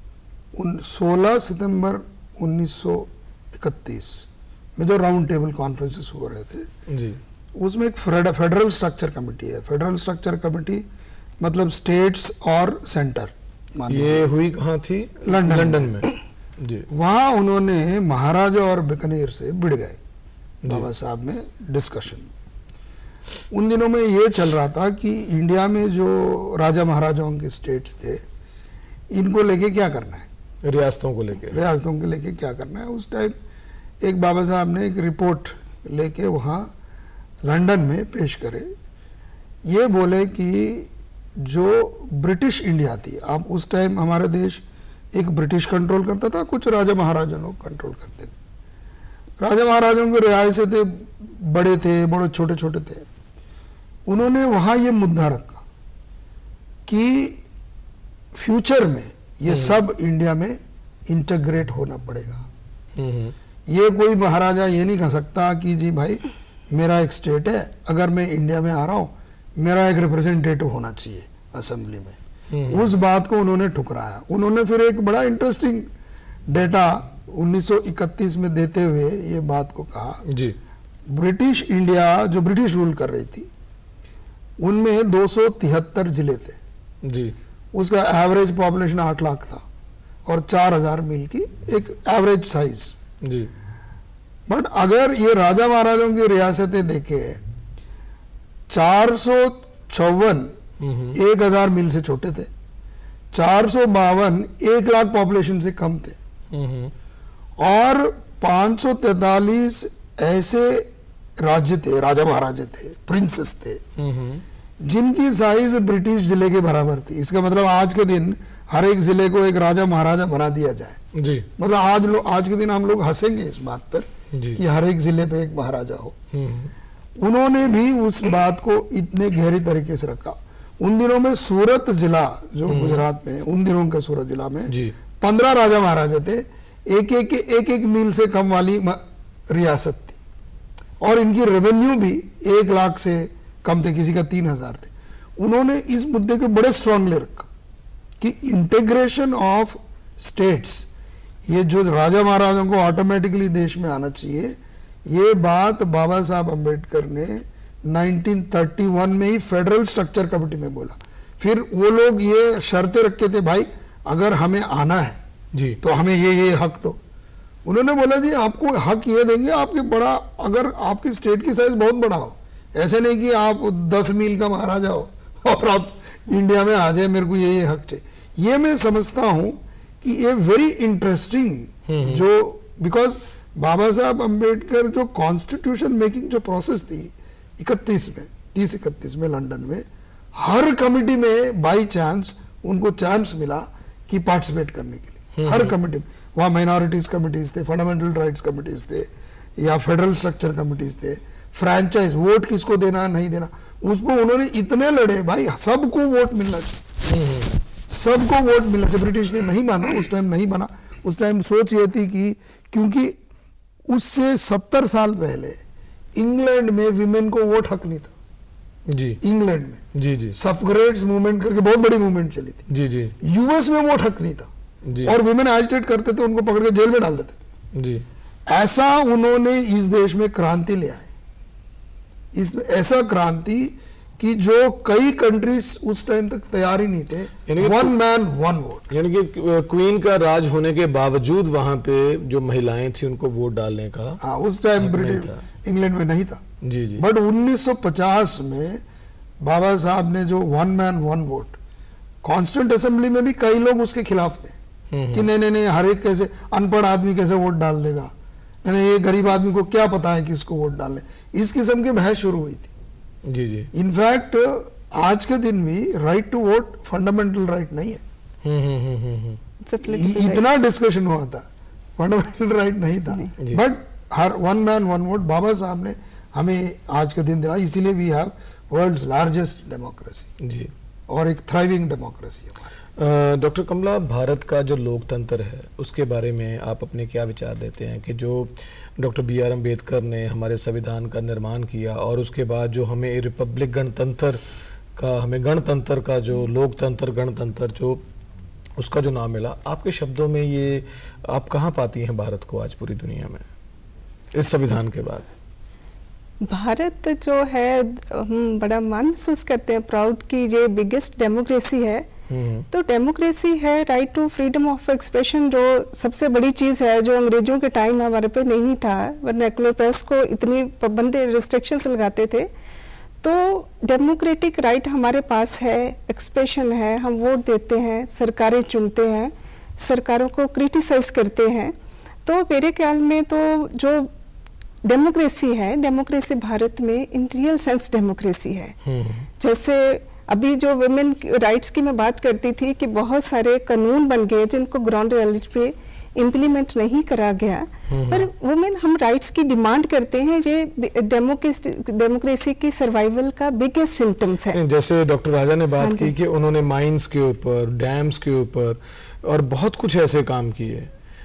[SPEAKER 14] उन सोलह सितंबर उन्नीस सौ इकतीस में जो राउंड टेबल कॉन्फ्रेंसेस हो रहे थे
[SPEAKER 13] जी,
[SPEAKER 14] उसमें एक फेडरल स्ट्रक्चर कमेटी है। फेडरल स्ट्रक्चर कमेटी मतलब स्टेट्स और सेंटर।
[SPEAKER 13] ये हुई कहाँ थी?
[SPEAKER 14] लंदन,
[SPEAKER 13] लंदन में जी।
[SPEAKER 14] वहाँ उन्होंने महाराजा और बीकानेर से भिड़ गए बाबा साहब में डिस्कशन। उन दिनों में ये चल रहा था कि इंडिया में जो राजा महाराजाओं के स्टेट्स थे, इनको लेके क्या करना है,
[SPEAKER 13] रियासतों को लेके
[SPEAKER 14] रियासतों को लेके क्या करना है। उस टाइम एक बाबा साहब ने एक रिपोर्ट लेके वहाँ लंदन में पेश करे। ये बोले कि जो ब्रिटिश इंडिया थी, आप उस टाइम हमारा देश एक ब्रिटिश कंट्रोल करता था, कुछ राजा महाराजा लोग कंट्रोल करते थे। राजा महाराजाओं के रियासतें थे, बड़े थे, बड़े छोटे छोटे थे। उन्होंने वहाँ ये मुद्दा रखा कि फ्यूचर में ये सब इंडिया में इंटीग्रेट होना पड़ेगा। ये कोई महाराजा ये नहीं कह सकता कि जी भाई मेरा एक स्टेट है, अगर मैं इंडिया में आ रहा हूँ मेरा एक रिप्रेजेंटेटिव होना चाहिए असेंबली में। उस बात को उन्होंने ठुकराया। उन्होंने फिर एक बड़ा इंटरेस्टिंग डेटा उन्नीस सौ इकतीस में देते हुए ये बात को कहा
[SPEAKER 13] जी,
[SPEAKER 14] ब्रिटिश इंडिया जो ब्रिटिश रूल कर रही थी उनमें दो सौ तिहत्तर जिले थे
[SPEAKER 13] जी,
[SPEAKER 14] उसका एवरेज पॉपुलेशन आठ लाख था और चार हजार मील की एक एवरेज साइज
[SPEAKER 13] जी।
[SPEAKER 14] बट अगर ये राजा महाराजाओं की रियासतें देखे, चार सौ चौवन एक हजार मील से छोटे थे, चार सौ बावन एक लाख पॉपुलेशन से कम थे, और पांच सौ तैतालीस ऐसे राज्य थे, राजा महाराजा थे, प्रिंसेस थे, जिनकी साइज ब्रिटिश जिले के बराबर थी। इसका मतलब आज के दिन हर एक जिले को एक राजा महाराजा बना दिया जाए
[SPEAKER 13] जी,
[SPEAKER 14] मतलब आज लोग आज के दिन हम लोग हंसेंगे इस बात पर कि हर एक जिले पे एक महाराजा हो। उन्होंने भी उस बात को इतने गहरी तरीके से रखा। उन दिनों में सूरत जिला जो गुजरात में, उन दिनों के सूरत जिला में पंद्रह राजा महाराजा थे, एक एक एक एक मील से कम वाली रियासत थी, और इनकी रेवेन्यू भी एक लाख से कम थे, किसी का तीन हजार थे। उन्होंने इस मुद्दे को बड़े स्ट्रांगली रखा कि इंटीग्रेशन ऑफ स्टेट्स, ये जो राजा महाराजाओं को ऑटोमेटिकली देश में आना चाहिए, ये बात बाबा साहब अम्बेडकर ने उन्नीस सौ इकतीस में ही फेडरल स्ट्रक्चर कमेटी में बोला। फिर वो लोग ये शर्तें रखे थे, भाई अगर हमें आना है
[SPEAKER 13] जी
[SPEAKER 14] तो हमें ये ये हक दो। उन्होंने बोला जी आपको हक ये देंगे आपके बड़ा, अगर आपकी स्टेट की साइज बहुत बड़ा हो, ऐसे नहीं कि आप दस मील का महाराजा हो और आप इंडिया में आ जाए, मेरे को ये ये हक चाहिए। ये मैं समझता हूँ कि ये वेरी इंटरेस्टिंग जो, बिकॉज बाबा साहब अम्बेडकर जो कॉन्स्टिट्यूशन मेकिंग जो प्रोसेस थी इकतीस में, तीस इकतीस में लंदन में, हर कमिटी में बाई चांस उनको चांस मिला कि पार्टिसिपेट करने के लिए। हर कमिटी में, वहाँ माइनॉरिटीज कमिटीज थे, फंडामेंटल राइट्स कमिटीज थे, या फेडरल स्ट्रक्चर कमिटीज थे, फ्रैंचाइज, वोट किसको देना नहीं देना, उस पर उन्होंने इतने लड़े, भाई सबको वोट मिलना चाहिए, सबको वोट मिलना चाहिए। ब्रिटिश ने नहीं माना, उस टाइम नहीं बना। उस टाइम सोच ये थी कि क्योंकि उससे सत्तर साल पहले इंग्लैंड में विमेन को वोट हक नहीं था
[SPEAKER 13] जी,
[SPEAKER 14] इंग्लैंड में
[SPEAKER 13] जी जी,
[SPEAKER 14] सफरेट्स मूवमेंट करके बहुत बड़ी मूवमेंट चली थी
[SPEAKER 13] जी जी।
[SPEAKER 14] यूएस में वोट हक नहीं था
[SPEAKER 13] जी,
[SPEAKER 14] और विमेन एजिटेट करते थे, उनको पकड़ के जेल में डाल देते
[SPEAKER 13] जी।
[SPEAKER 14] ऐसा उन्होंने इस देश में क्रांति ले आए, इस ऐसा क्रांति कि जो कई कंट्रीज उस टाइम तक तैयार ही नहीं थे, वन मैन वन वोट।
[SPEAKER 13] यानी कि क्वीन का राज होने के बावजूद वहां पे जो महिलाएं थी उनको वोट डालने का,
[SPEAKER 14] हाँ उस टाइम ब्रिटिश इंग्लैंड में नहीं था
[SPEAKER 13] जी जी।
[SPEAKER 14] बट उन्नीस सौ पचास में बाबा साहब ने जो one man one vote, constituent assembly में भी कई लोग उसके खिलाफ थे कि नहीं नहीं नहीं हर एक कैसे, अनपढ़ आदमी कैसे वोट डाल देगा, नहीं नहीं ये गरीब आदमी को क्या पता है किसको वोट डालने, इस किस्म की बहस शुरू हुई थी
[SPEAKER 13] जी जी।
[SPEAKER 14] इनफैक्ट आज के दिन भी right to vote fundamental right नहीं है, इतना डिस्कशन हुआ था, फंडामेंटल राइट नहीं था, बट हर one man one vote Baba Saheb ने हमें आज के दिन दिला, इसीलिए we have world's largest democracy
[SPEAKER 13] जी,
[SPEAKER 14] और एक थ्राइविंग डेमोक्रेसी हमारी।
[SPEAKER 13] डॉक्टर कमला, भारत का जो लोकतंत्र है उसके बारे में आप अपने क्या विचार देते हैं कि जो डॉक्टर बी आर अम्बेडकर ने हमारे संविधान का निर्माण किया और उसके बाद जो हमें रिपब्लिक गणतंत्र का, हमें गणतंत्र का जो लोकतंत्र गणतंत्र जो उसका जो नाम मिला, आपके शब्दों में ये आप कहाँ पाती हैं भारत को आज पूरी दुनिया में इस संविधान के बाद?
[SPEAKER 8] भारत जो है हम बड़ा मान महसूस करते हैं प्राउड की ये बिगेस्ट डेमोक्रेसी है। तो डेमोक्रेसी है right to freedom of expression, जो सबसे बड़ी चीज़ है जो अंग्रेजों के टाइम हमारे पे नहीं था, वर्नैकुलर प्रेस को इतनी पाबंदी रिस्ट्रिक्शंस लगाते थे। तो डेमोक्रेटिक राइट हमारे पास है, एक्सप्रेशन है, हम वोट देते हैं, सरकारें चुनते हैं, सरकारों को क्रिटिसाइज करते हैं। तो मेरे ख्याल में तो जो डेमोक्रेसी है, डेमोक्रेसी भारत में इन रियल सेंस डेमोक्रेसी है। जैसे अभी जो वुमेन राइट्स की मैं बात करती थी कि बहुत सारे कानून बन गए जिनको ग्राउंड रियलिटी पे इम्प्लीमेंट नहीं करा गया, पर वुमेन हम राइट्स की डिमांड करते हैं। ये डेमोक्रेसी डेमोक्रेसी की सर्वाइवल का बिगेस्ट सिम्टम्स है।
[SPEAKER 13] जैसे डॉक्टर राजा ने बात की कि उन्होंने माइंस के ऊपर, डैम्स के ऊपर और बहुत कुछ ऐसे काम किए।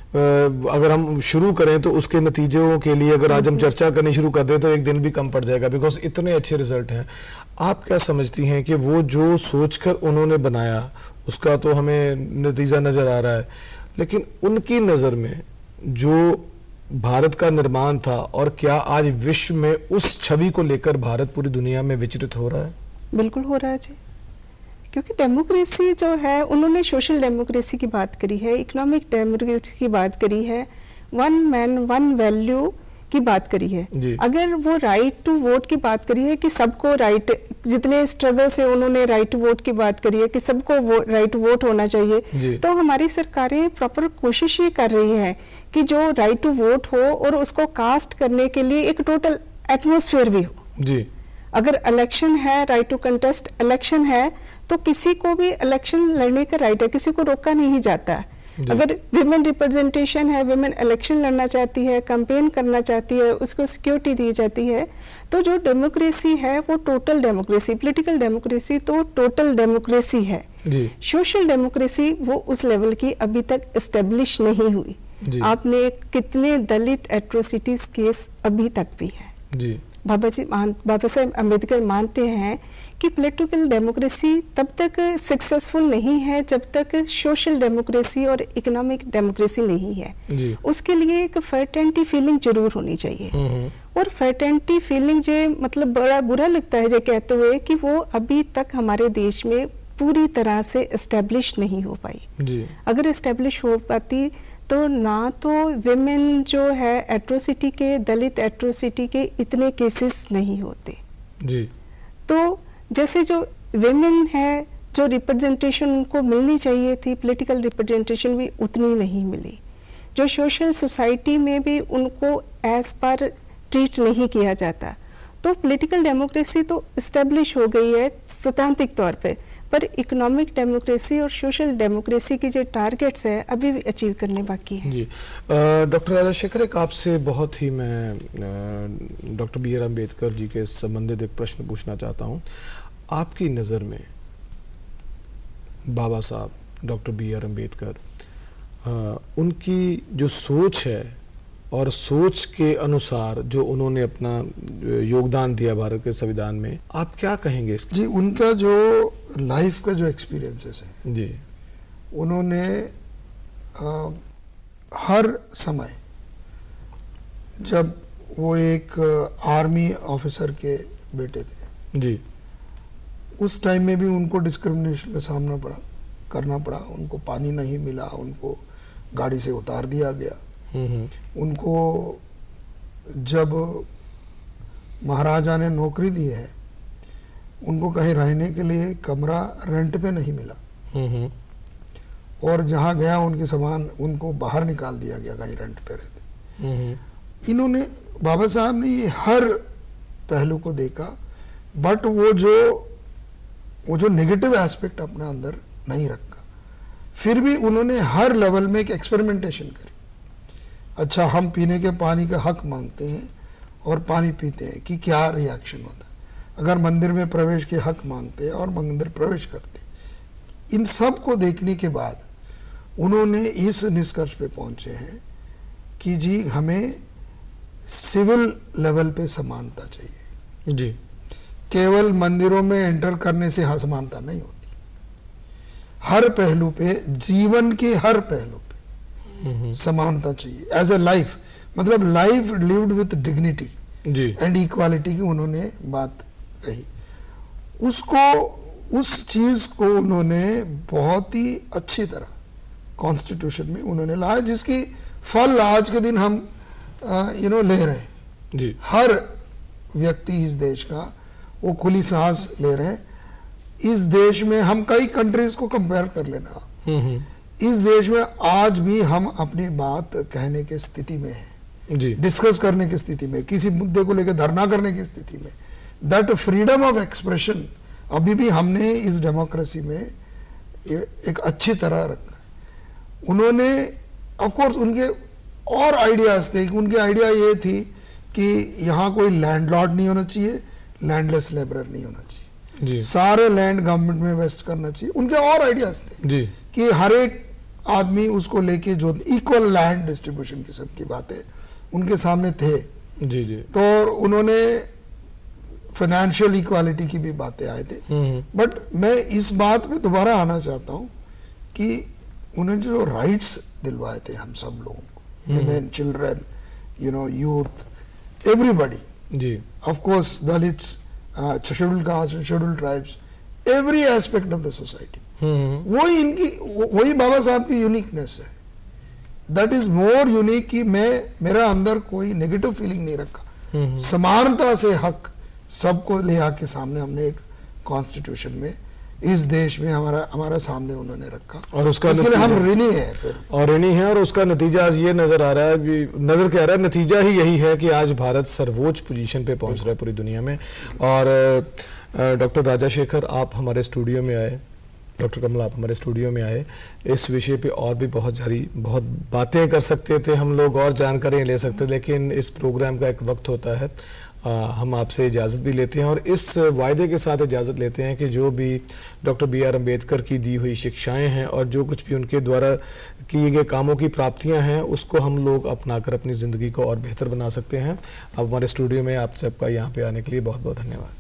[SPEAKER 13] अगर हम शुरू करें तो उसके नतीजों के लिए अगर आज हम चर्चा करनी शुरू कर दें तो एक दिन भी कम पड़ जाएगा, बिकॉज इतने अच्छे रिजल्ट हैं। आप क्या समझती हैं कि वो जो सोचकर उन्होंने बनाया उसका तो हमें नतीजा नज़र आ रहा है, लेकिन उनकी नज़र में जो भारत का निर्माण था और क्या आज विश्व में उस छवि को लेकर भारत पूरी दुनिया में विचरित हो रहा है?
[SPEAKER 8] बिल्कुल हो रहा है जी, क्योंकि डेमोक्रेसी जो है, उन्होंने सोशल डेमोक्रेसी की बात करी है, इकोनॉमिक डेमोक्रेसी की बात करी है, वन मैन वन वैल्यू की बात करी है। अगर वो राइट टू वोट की बात करी है कि सबको राइट, जितने स्ट्रगल से उन्होंने राइट टू वोट की बात करी है कि सबको राइट टू वोट होना चाहिए, तो हमारी सरकारें प्रॉपर कोशिश ये कर रही हैं कि जो राइट टू वोट हो और उसको कास्ट करने के लिए एक टोटल एटमॉस्फेयर भी हो
[SPEAKER 13] जी।
[SPEAKER 8] अगर इलेक्शन है, राइट टू कंटेस्ट इलेक्शन है, तो किसी को भी इलेक्शन लड़ने का राइट है, किसी को रोका नहीं जाता है। अगर विमेन रिप्रेजेंटेशन है, विमेन इलेक्शन लड़ना चाहती है, कैंपेन करना चाहती है, उसको सिक्योरिटी दी जाती है। तो जो डेमोक्रेसी है वो टोटल डेमोक्रेसी, पॉलिटिकल डेमोक्रेसी तो टोटल डेमोक्रेसी है। सोशल डेमोक्रेसी वो उस लेवल की अभी तक एस्टेब्लिश नहीं हुई। आपने कितने दलित एट्रोसिटीज केस अभी तक भी है जी। बाबा जी बाबा साहेब अम्बेडकर मानते हैं कि पॉलिटिकल डेमोक्रेसी तब तक सक्सेसफुल नहीं है जब तक सोशल डेमोक्रेसी और इकोनॉमिक डेमोक्रेसी नहीं है जी। उसके लिए एक फर्टेनिटी फीलिंग जरूर होनी चाहिए। और फर्टेनिटी फीलिंग जो मतलब बड़ा बुरा लगता है जो कहते हुए कि वो अभी तक हमारे देश में पूरी तरह से एस्टेब्लिश नहीं हो पाई जी। अगर एस्टेब्लिश हो पाती तो ना तो विमेन जो है एट्रोसिटी के, दलित एट्रोसिटी के इतने केसेस नहीं होते जी। तो जैसे जो विमेन है, जो रिप्रेजेंटेशन उनको मिलनी चाहिए थी, पॉलिटिकल रिप्रेजेंटेशन भी उतनी नहीं मिली। जो सोशल सोसाइटी में भी उनको एज पर ट्रीट नहीं किया जाता। तो पॉलिटिकल डेमोक्रेसी तो इस्टेब्लिश हो गई है सैद्धांतिक तौर पे, पर इकोनॉमिक डेमोक्रेसी और सोशल डेमोक्रेसी की जो टारगेट्स है अभी भी अचीव करने बाकी है
[SPEAKER 13] जी। डॉक्टर राजशेखर, एक आपसे बहुत ही मैं doctor B R Ambedkar ji के संबंधित एक प्रश्न पूछना चाहता हूँ। आपकी नज़र में बाबा साहब डॉक्टर बी आर अम्बेडकर, उनकी जो सोच है और सोच के अनुसार जो उन्होंने अपना योगदान दिया भारत के संविधान में, आप क्या कहेंगे इसके?
[SPEAKER 14] जी, उनका जो लाइफ का जो एक्सपीरियंसेस है जी, उन्होंने आ, हर समय जब वो एक आर्मी ऑफिसर के बेटे थे जी, उस टाइम में भी उनको डिस्क्रिमिनेशन का सामना पड़ा करना पड़ा। उनको पानी नहीं मिला, उनको गाड़ी से उतार दिया गया। उनको जब महाराजा ने नौकरी दी है, उनको कहीं रहने के लिए कमरा रेंट पे नहीं मिला और जहाँ गया उनके सामान उनको बाहर निकाल दिया गया कहीं रेंट पे रहते। इन्होंने, बाबा साहब ने ये हर पहलू को देखा, बट वो जो वो जो नेगेटिव एस्पेक्ट अपने अंदर नहीं रखा। फिर भी उन्होंने हर लेवल में एक एक्सपेरिमेंटेशन करी। अच्छा, हम पीने के पानी का हक मांगते हैं और पानी पीते हैं कि क्या रिएक्शन होता है। अगर मंदिर में प्रवेश के हक मांगते हैं और मंदिर प्रवेश करते हैं। इन सब को देखने के बाद उन्होंने इस निष्कर्ष पे पहुंचे हैं कि जी हमें सिविल लेवल पे समानता चाहिए जी। केवल मंदिरों में एंटर करने से हाँ समानता नहीं होती, हर पहलू पे, जीवन के हर पहलू पे समानता चाहिए एज ए लाइफ, मतलब life lived with dignity and equality की उन्होंने बात कही। उसको, उस चीज को उन्होंने बहुत ही अच्छी तरह कॉन्स्टिट्यूशन में उन्होंने लाया, जिसकी फल आज के दिन हम यू नो ले रहे हैं जी। हर व्यक्ति इस देश का वो खुली सांस ले रहे हैं। इस देश में हम कई कंट्रीज को कंपेयर कर लेना, इस देश में आज भी हम अपनी बात कहने की स्थिति में हैं। डिस्कस करने की स्थिति में, किसी मुद्दे को लेकर धरना करने की स्थिति में, दैट फ्रीडम ऑफ एक्सप्रेशन अभी भी हमने इस डेमोक्रेसी में एक अच्छी तरह रखा। उन्होंने ऑफ कोर्स उनके और आइडियाज थे, उनके आइडिया ये थी कि यहाँ कोई लैंडलॉर्ड नहीं होना चाहिए, लैंडलेस लेबरर नहीं होना चाहिए जी। सारे लैंड गवर्नमेंट में वेस्ट करना चाहिए। उनके और आइडियाज थे जी। कि हर एक आदमी उसको लेके जो इक्वल लैंड डिस्ट्रीब्यूशन की सबकी बातें उनके सामने थे जी जी। तो उन्होंने फाइनेंशियल इक्वालिटी की भी बातें आए थे। बट मैं इस बात पे दोबारा आना चाहता हूँ कि उन्होंने जो राइट्स दिलवाए थे हम सब लोगों को, women, children, you know, youth, everybody. Ji. Of course, Dalits, uh, scheduled castes and scheduled tribes, every aspect of the society. वही इनकी वही बाबा साहब की यूनिकनेस है। That is more unique कि मैं मेरा अंदर कोई नेगेटिव फीलिंग नहीं रखा। समानता से हक सबको ले आके सामने हमने एक कॉन्स्टिट्यूशन में इस देश में हमारा हमारा सामने उन्होंने रखा और उसका इसके लिए हम ऋणी हैं फिर
[SPEAKER 13] और ऋणी हैं और उसका नतीजा आज ये नजर आ रहा है कि नजर क्या आ रहा है, नतीजा ही यही है कि आज भारत सर्वोच्च पोजीशन पे पहुंच रहा है पूरी दुनिया में। और डॉक्टर राजाशेखर आप हमारे स्टूडियो में आए, डॉक्टर कमल आप हमारे स्टूडियो में आए, इस विषय पे और भी बहुत सारी बहुत बातें कर सकते थे हम लोग और जानकारियाँ ले सकते, लेकिन इस प्रोग्राम का एक वक्त होता है। आ, हम आपसे इजाज़त भी लेते हैं और इस वायदे के साथ इजाज़त लेते हैं कि जो भी डॉक्टर बी आर अम्बेडकर की दी हुई शिक्षाएं हैं और जो कुछ भी उनके द्वारा किए गए कामों की प्राप्तियां हैं उसको हम लोग अपनाकर अपनी ज़िंदगी को और बेहतर बना सकते हैं। अब हमारे स्टूडियो में आप सबका यहाँ पे आने के लिए बहुत बहुत धन्यवाद।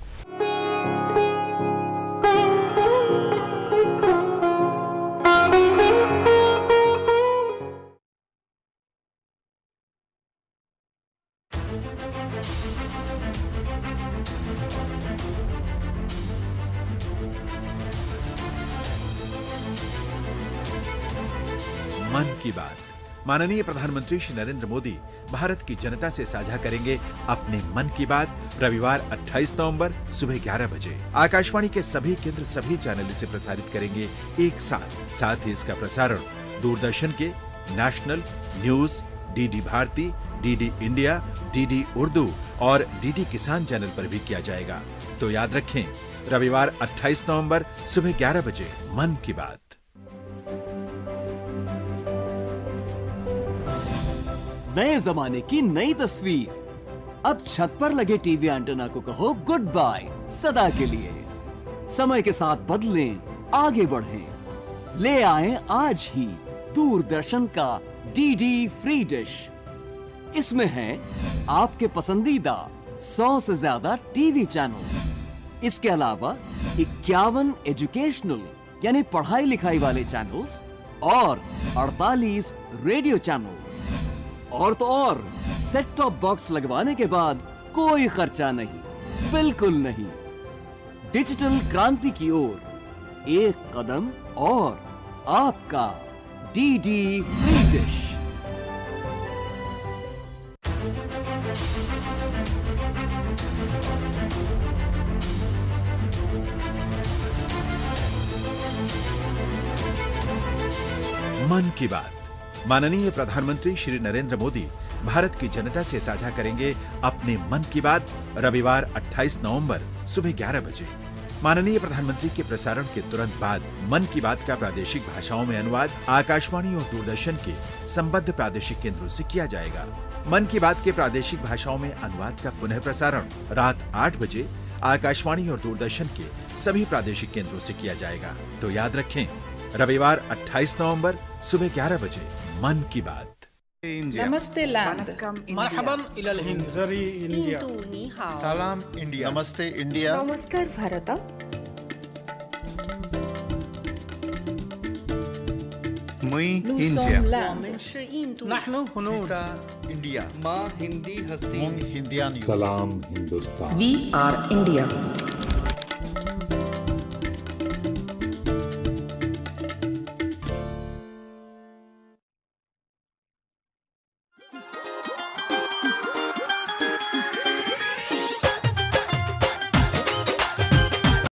[SPEAKER 6] मन की बात। माननीय प्रधानमंत्री श्री नरेंद्र मोदी भारत की जनता से साझा करेंगे अपने मन की बात रविवार अट्ठाईस नवंबर सुबह ग्यारह बजे। आकाशवाणी के सभी केंद्र सभी चैनल इसे प्रसारित करेंगे एक साथ। साथ ही इसका प्रसारण दूरदर्शन के national news, DD Bharati, DD India, DD Urdu और डीडी किसान चैनल पर भी किया जाएगा। तो याद रखें, रविवार अट्ठाईस नवंबर सुबह ग्यारह बजे मन की बात।
[SPEAKER 7] नए जमाने की नई तस्वीर। अब छत पर लगे टीवी एंटेना को कहो गुड बाय सदा के लिए। समय के साथ बदलें, आगे बढ़ें। ले आएं आज ही दूरदर्शन का डीडी फ्री डिश। इसमें है आपके पसंदीदा सौ से ज्यादा टीवी चैनल्स। इसके अलावा इक्यावन एजुकेशनल यानी पढ़ाई लिखाई वाले चैनल्स और अड़तालीस रेडियो चैनल्स। और तो और सेट टॉप बॉक्स लगवाने के बाद कोई खर्चा नहीं, बिल्कुल नहीं। डिजिटल क्रांति की ओर एक कदम और आपका डीडी फ्री डिश।
[SPEAKER 6] मन की बात। माननीय प्रधानमंत्री श्री नरेंद्र मोदी भारत की जनता से साझा करेंगे अपने मन की बात रविवार अट्ठाईस नवंबर सुबह ग्यारह बजे। माननीय प्रधानमंत्री के प्रसारण के तुरंत बाद मन की बात का प्रादेशिक भाषाओं में अनुवाद आकाशवाणी और दूरदर्शन के संबद्ध प्रादेशिक केंद्रों से किया जाएगा। मन की बात के प्रादेशिक भाषाओं में अनुवाद का पुनः प्रसारण रात आठ बजे आकाशवाणी और दूरदर्शन के सभी प्रादेशिक केंद्रों से किया जाएगा। तो याद रखें, रविवार अट्ठाईस नवंबर सुबह ग्यारह बजे मन की बात।
[SPEAKER 9] नमस्ते लैंड, मरहबन इलल हिंद,
[SPEAKER 10] इंडिया, सलाम इंडिया, नमस्ते इंडिया,
[SPEAKER 11] नमस्कार भारत,
[SPEAKER 10] मुई इंडिया,
[SPEAKER 9] नहनु हुनूर
[SPEAKER 10] इंडिया,
[SPEAKER 9] माँ हिंदी हस्ती,
[SPEAKER 10] हिंदियान,
[SPEAKER 11] सलाम हिंदुस्तान, वी आर इंडिया।